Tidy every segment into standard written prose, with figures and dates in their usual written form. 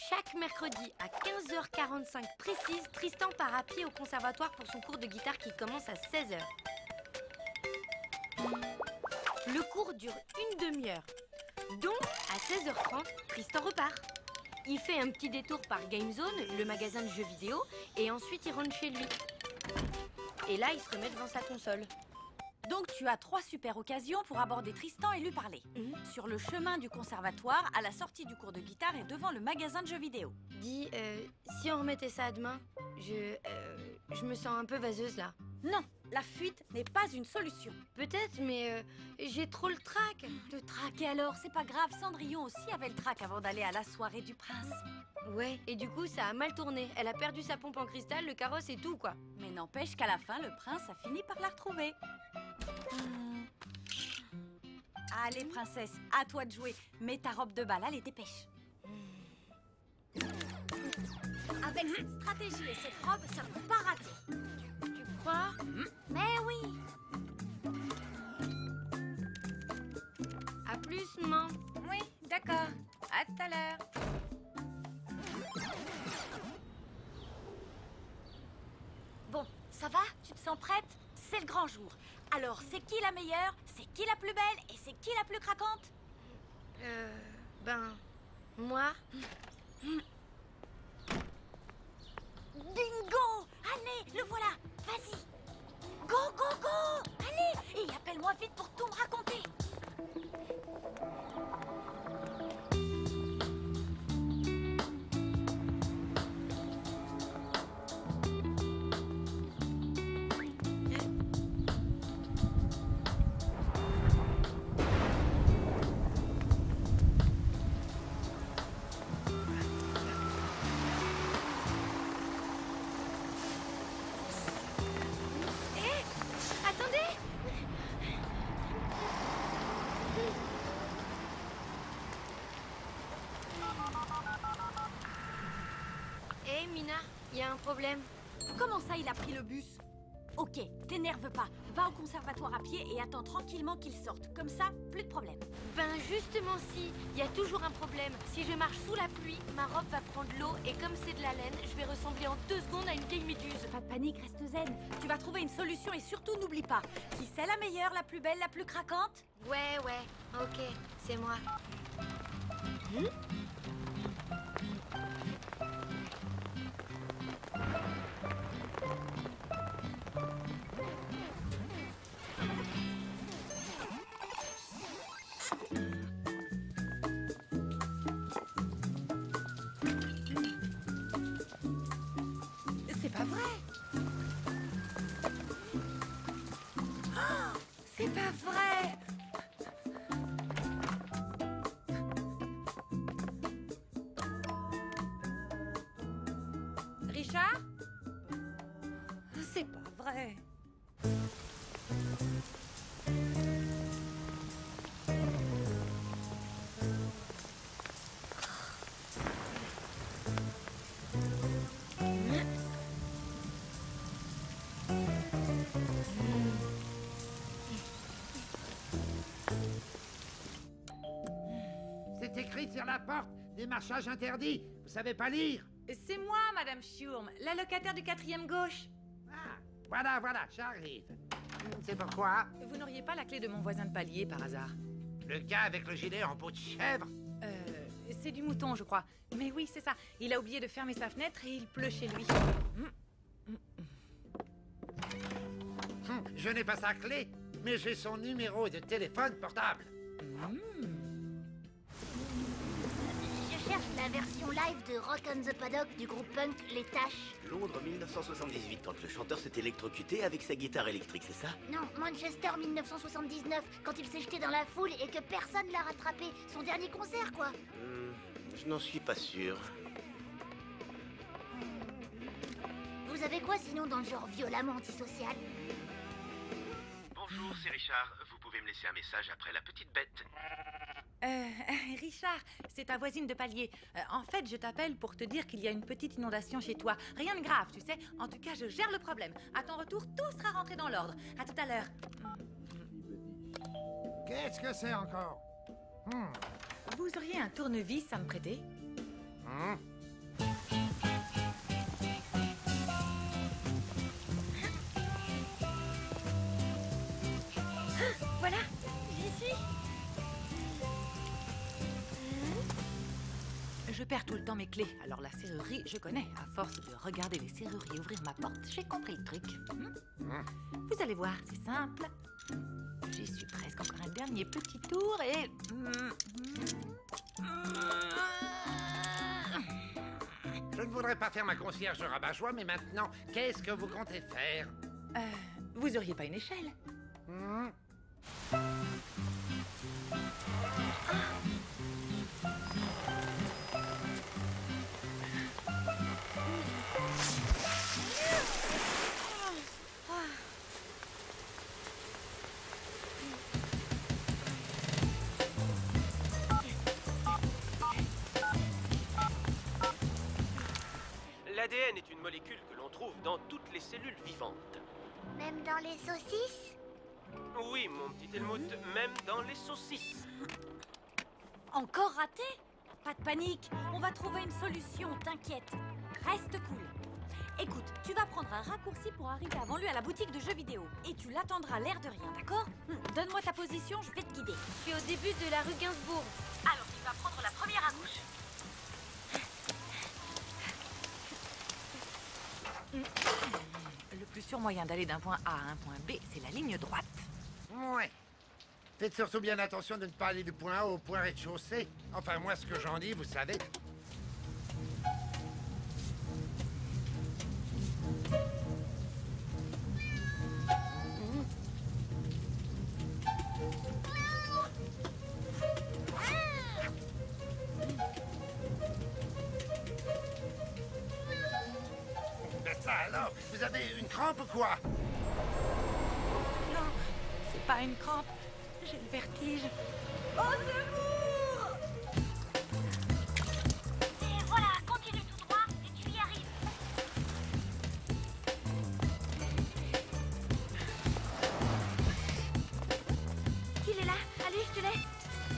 Chaque mercredi à 15h45 précise, Tristan part à pied au conservatoire pour son cours de guitare qui commence à 16h. Le cours dure une demi-heure. Donc, à 16h30, Tristan repart. Il fait un petit détour par GameZone, le magasin de jeux vidéo, et ensuite il rentre chez lui. Et là, il se remet devant sa console. Donc tu as 3 super occasions pour aborder Tristan et lui parler. Sur le chemin du conservatoire, à la sortie du cours de guitare et devant le magasin de jeux vidéo. Dis, si on remettait ça à demain, je me sens un peu vaseuse là. Non, la fuite n'est pas une solution. Peut-être, mais j'ai trop le trac. Te traquer alors, c'est pas grave. Cendrillon aussi avait le trac avant d'aller à la soirée du prince. Ouais, et du coup, ça a mal tourné. Elle a perdu sa pompe en cristal, le carrosse et tout, quoi. Mais n'empêche qu'à la fin, le prince a fini par la retrouver. Allez, princesse, à toi de jouer. Mets ta robe de bal, allez, dépêche. Avec cette stratégie et cette robe, ça ne peut pas rater. Tu crois? Mais oui. À plus, maman. Oui, d'accord. À tout à l'heure. Bon, ça va? Tu te sens prête? C'est le grand jour. Alors, c'est qui la meilleure? C'est qui la plus belle? Et c'est qui la plus craquante? Moi? Bingo! Allez, le voilà! Vas-y! Go, go, go! Allez! Et appelle-moi vite pour tout me raconter! Attendez! Hé, Mina, il y a un problème. Comment ça, il a pris le bus? Ok, t'énerve pas. Va au conservatoire à pied et attends tranquillement qu'il sorte. Comme ça, plus de problème. Ben justement si, il y a toujours un problème. Si je marche sous la pluie, ma robe va prendre l'eau et comme c'est de la laine, je vais ressembler en 2 secondes à une vieille méduse. Pas de panique, reste zen. Tu vas trouver une solution et surtout n'oublie pas. Qui c'est la meilleure, la plus belle, la plus craquante? Ouais, ok, c'est moi. C'est pas vrai. Oh, c'est pas vrai. Richard? C'est pas vrai. C'est écrit sur la porte, démarchage interdit. Vous savez pas lire? C'est moi, Madame Schurm, la locataire du 4e gauche. Ah, voilà, j'arrive. C'est pourquoi? Vous n'auriez pas la clé de mon voisin de palier, par hasard? Le gars avec le gilet en peau de chèvre? C'est du mouton, je crois. Mais oui, c'est ça. Il a oublié de fermer sa fenêtre et il pleut chez lui. Je n'ai pas sa clé, mais j'ai son numéro de téléphone portable. Je cherche la version live de Rock on the Paddock du groupe punk Les Taches. Londres 1978, quand le chanteur s'est électrocuté avec sa guitare électrique, c'est ça? Non, Manchester 1979, quand il s'est jeté dans la foule et que personne l'a rattrapé. Son dernier concert, quoi. Je n'en suis pas sûr. Vous avez quoi sinon dans le genre violemment antisocial? Bonjour, c'est Richard. Vous pouvez me laisser un message après la petite bête. Richard, c'est ta voisine de palier. En fait, je t'appelle pour te dire qu'il y a une petite inondation chez toi. Rien de grave, tu sais. En tout cas, je gère le problème. À ton retour, tout sera rentré dans l'ordre. À tout à l'heure. Qu'est-ce que c'est encore? Vous auriez un tournevis à me prêter? ici. Je perds tout le temps mes clés, alors la serrurerie, je connais. À force de regarder les serruriers ouvrir ma porte, j'ai compris le truc. Vous allez voir, c'est simple. J'y suis presque, encore un dernier petit tour et... Je ne voudrais pas faire ma concierge rabat-joie, mais maintenant, qu'est-ce que vous comptez faire? Vous auriez pas une échelle? L'ADN est une molécule que l'on trouve dans toutes les cellules vivantes. Même dans les saucisses? Oui, mon petit Helmut, même dans les saucisses. Encore raté? Pas de panique, on va trouver une solution, t'inquiète. Reste cool. Écoute, tu vas prendre un raccourci pour arriver avant lui à la boutique de jeux vidéo. Et tu l'attendras l'air de rien, d'accord? Donne-moi ta position, je vais te guider. Je suis au début de la rue Gainsbourg. Alors tu vas prendre la première à gauche. Le plus sûr moyen d'aller d'un point A à un point B, c'est la ligne droite. Ouais. Faites surtout bien attention de ne pas aller du point A au point rez-de-chaussée. Enfin, moi, ce que j'en dis, vous savez. Ben ça alors, vous avez une crampe ou quoi? Non, c'est pas une crampe. J'ai le vertige. Et voilà, continue tout droit et tu y arrives. Il est là. Allez, je te laisse.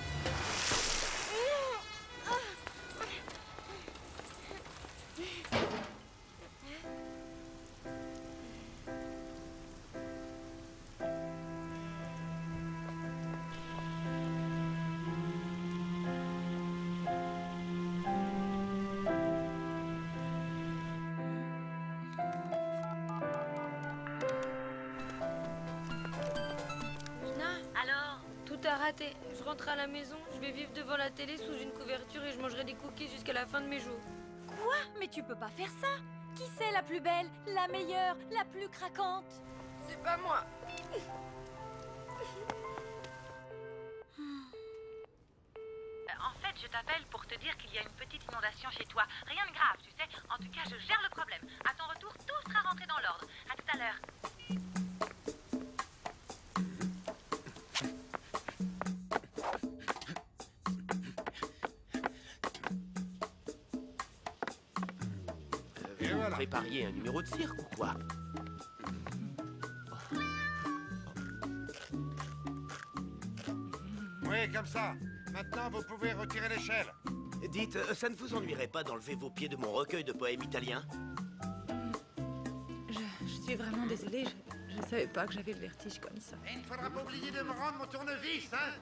Nina, Alors? tout a raté. Je rentre à la maison, je vais vivre devant la télé sous une couverture et je mangerai des cookies jusqu'à la fin de mes jours. Quoi? Mais tu peux pas faire ça. Qui c'est la plus belle, la meilleure, la plus craquante? C'est pas moi. En fait, je t'appelle pour te dire qu'il y a une petite inondation chez toi. Rien de grave, tu sais. En tout cas, je gère le problème. À ton retour, tout sera rentré dans l'ordre. À tout à l'heure. Et Vous voilà. prépariez un numéro de cirque ou quoi? Oui, comme ça. Maintenant, vous pouvez retirer l'échelle. Dites, ça ne vous ennuierait pas d'enlever vos pieds de mon recueil de poèmes italiens? Je suis vraiment désolée. Je savais pas que j'avais le vertige comme ça. Et il ne faudra pas oublier de me rendre mon tournevis, hein?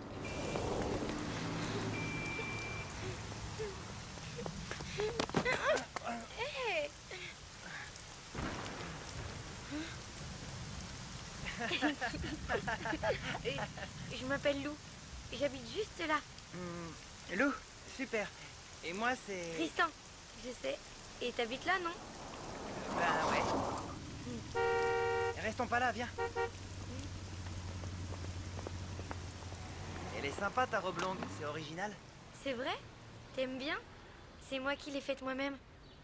Je m'appelle Lou. J'habite juste là. Lou, super. Et moi, c'est... Tristan, je sais. Et t'habites là, non? Ben ouais. Restons pas là, viens. Elle est sympa ta robe longue, c'est original. C'est vrai? T'aimes bien? C'est moi qui l'ai faite moi-même.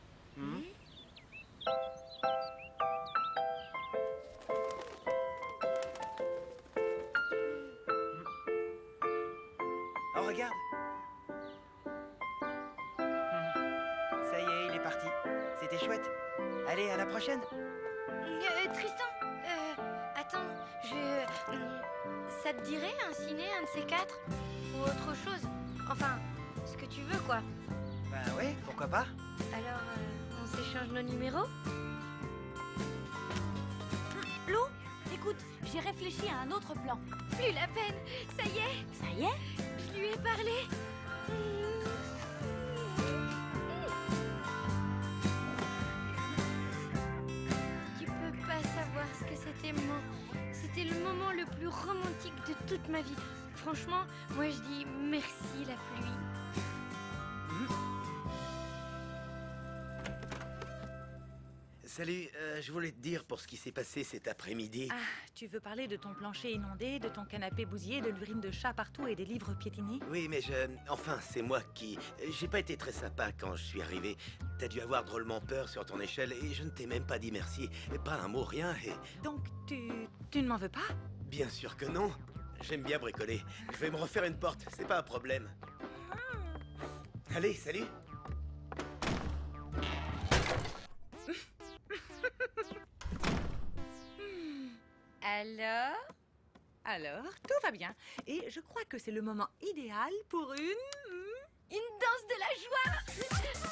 Oh, regarde. Ça y est, il est parti. C'était chouette. Allez, à la prochaine. Tristan, attends, ça te dirait un ciné, un de ces quatre? Ou autre chose? Enfin, ce que tu veux, quoi. Ben ouais, pourquoi pas. Alors, on s'échange nos numéros? Lou, écoute, j'ai réfléchi à un autre plan. Plus la peine. Ça y y est? Je lui ai parlé. Tu peux pas savoir ce que c'était C'était le moment le plus romantique de toute ma vie. Franchement, moi je dis merci la pluie. Salut, je voulais te dire pour ce qui s'est passé cet après-midi. Ah, tu veux parler de ton plancher inondé, de ton canapé bousillé, de l'urine de chat partout et des livres piétinés? Oui, mais enfin, c'est moi qui... J'ai pas été très sympa quand je suis arrivé. T'as dû avoir drôlement peur sur ton échelle et je ne t'ai même pas dit merci. Pas un mot, rien et... Donc, tu ne m'en veux pas? Bien sûr que non. J'aime bien bricoler. Je vais me refaire une porte, c'est pas un problème. Allez, salut. Alors, tout va bien. Et je crois que c'est le moment idéal pour une Une danse de la joie.